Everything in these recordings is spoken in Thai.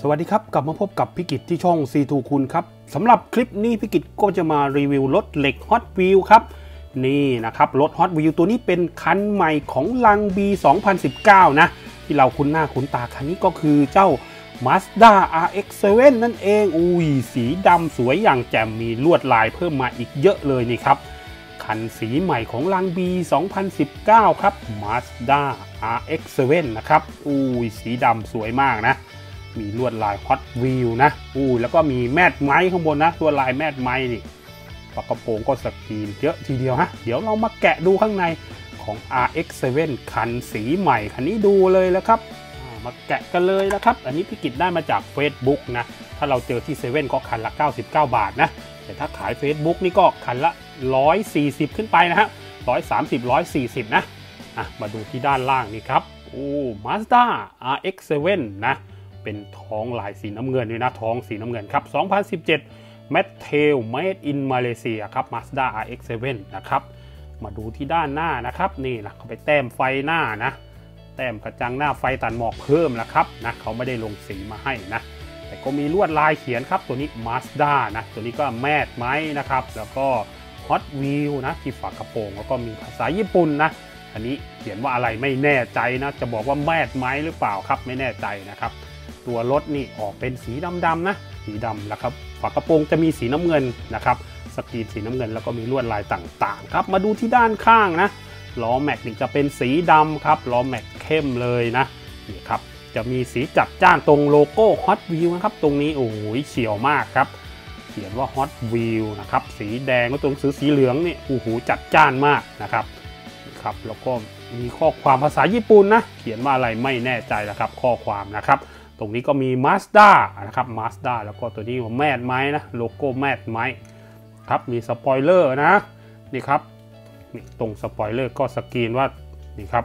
สวัสดีครับกลับมาพบกับพี่กิตที่ช่อง C2 คุณครับสำหรับคลิปนี้พี่กิตก็จะมารีวิวรถเหล็ก Hot Wheels ครับนี่นะครับรถ Hot Wheels ตัวนี้เป็นคันใหม่ของลัง B 2019นะที่เราคุ้นหน้าคุ้นตาคันนี้ก็คือเจ้า Mazda RX-7 นั่นเองอุ้ยสีดำสวยอย่างแจ่มมีลวดลายเพิ่มมาอีกเยอะเลยนี่ครับคันสีใหม่ของลัง B 2019ครับ Mazda RX-7 นะครับอุ้ยสีดำสวยมากนะมีลวดลาย Hot Wheels นะแล้วก็มีแมทไม้ข้างบนนะลวดลายแมทไม้นี่ฝากระโปรงก็สกรีนเยอะทีเดียวฮะเดี๋ยวเรามาแกะดูข้างในของ RX-7 คันสีใหม่คันนี้ดูเลยแล้วครับมาแกะกันเลยนะครับอันนี้พี่กิตได้มาจาก Facebook นะถ้าเราเจอที่เซเว่นก็คันละ99 บาทนะแต่ถ้าขาย Facebook นี่ก็คันละ140ขึ้นไปนะฮะ130 140นะมาดูที่ด้านล่างนี่ครับMazda RX-7 นะเป็นท้องลายสีน้ำเงินด้วยนะท้องสีน้ำเงินครับ2017 Mattel Made in Malaysia ครับ Mazda RX-7 นะครับมาดูที่ด้านหน้านะครับนี่นะเขาไปแต้มไฟหน้านะแต้มกระจังหน้าไฟตัดหมอกเพิ่มนะครับนะเขาไม่ได้ลงสีมาให้นะแต่ก็มีลวดลายเขียนครับตัวนี้ Mazda นะตัวนี้ก็แมทไม้นะครับแล้วก็ Hot Wheels นะที่ฝากระโปรงแล้วก็มีภาษาญี่ปุ่นนะอันนี้เขียนว่าอะไรไม่แน่ใจนะจะบอกว่าแมทไม้หรือเปล่าครับไม่แน่ใจนะครับตัวรถนี่ออกเป็นสีดำๆนะสีดำแล้วครับฝากระโปรงจะมีสีน้ำเงินนะครับสกรีนสีน้ำเงินแล้วก็มีลวดลายต่างๆครับมาดูที่ด้านข้างนะล้อแม็กนี่จะเป็นสีดำครับล้อแม็กเข้มเลยนะนี่ครับจะมีสีจัดจ้านตรงโลโก้ Hot Wheels นะครับตรงนี้โอ้โหเฉียวมากครับเขียนว่า Hot Wheels นะครับสีแดงก็ตรงสีเหลืองนี่โอ้โหจัดจ้านมากนะครับแล้วก็มีข้อความภาษาญี่ปุ่นนะเขียนว่าอะไรไม่แน่ใจแล้วครับข้อความนะครับตรงนี้ก็มี Mazda นะครับ Mazda แล้วก็ตัวนี้แมทไม้นะโลโก้แมทไม้ครับมีสปอยเลอร์นะนี่ครับนี่ตรงสปอยเลอร์ก็สกรีนว่านี่ครับ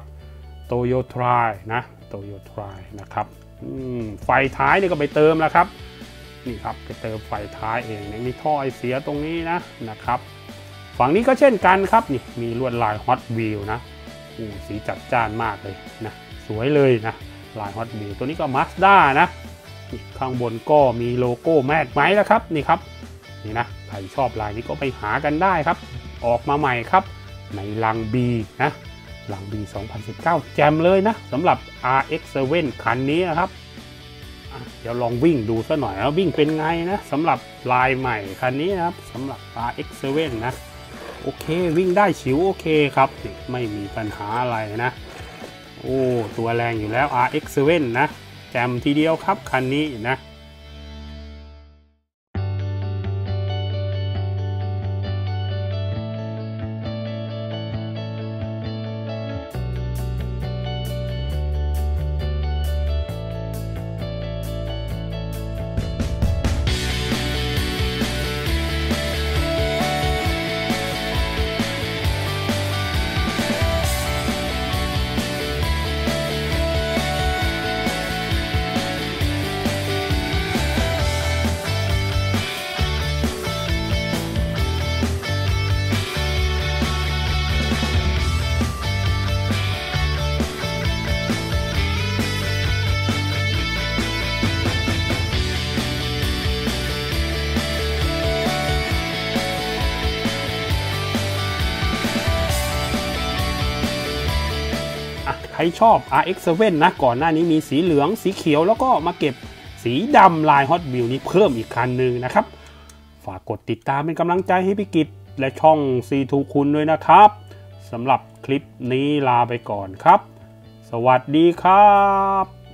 Toyota นะ Toyota นะครับไฟท้ายนี่ก็ไปเติมแล้วครับนี่ครับไปเติมไฟท้ายเองมีท่อไอเสียตรงนี้นะครับฝั่งนี้ก็เช่นกันครับนี่มีลวดลาย Hot Wheels นะสีจัดจ้านมากเลยนะสวยเลยนะลาย Hot Wheels ตัวนี้ก็ Mazda นะนี่ข้างบนก็มีโลโก้แมทไม้แล้วครับนี่ครับนี่นะใครชอบลายนี้ก็ไปหากันได้ครับออกมาใหม่ครับในลัง B นะลัง B 2019แจมเลยนะสำหรับ RX-7 คันนี้นะครับเดี๋ยวลองวิ่งดูซะหน่อยว่าวิ่งเป็นไงนะสำหรับลายใหม่คันนี้นะครับสำหรับ RX-7 นะโอเควิ่งได้ฉิวโอเคครับไม่มีปัญหาอะไรนะตัวแรงอยู่แล้ว RX-7 นะแจมทีเดียวครับคันนี้นะใครชอบ RX-7 นะก่อนหน้านี้มีสีเหลืองสีเขียวแล้วก็มาเก็บสีดำลาย Hot Wheels นี้เพิ่มอีกคันหนึ่งนะครับฝากกดติดตามเป็นกำลังใจให้พี่กิตและช่อง C2 คุณด้วยนะครับสำหรับคลิปนี้ลาไปก่อนครับสวัสดีครับ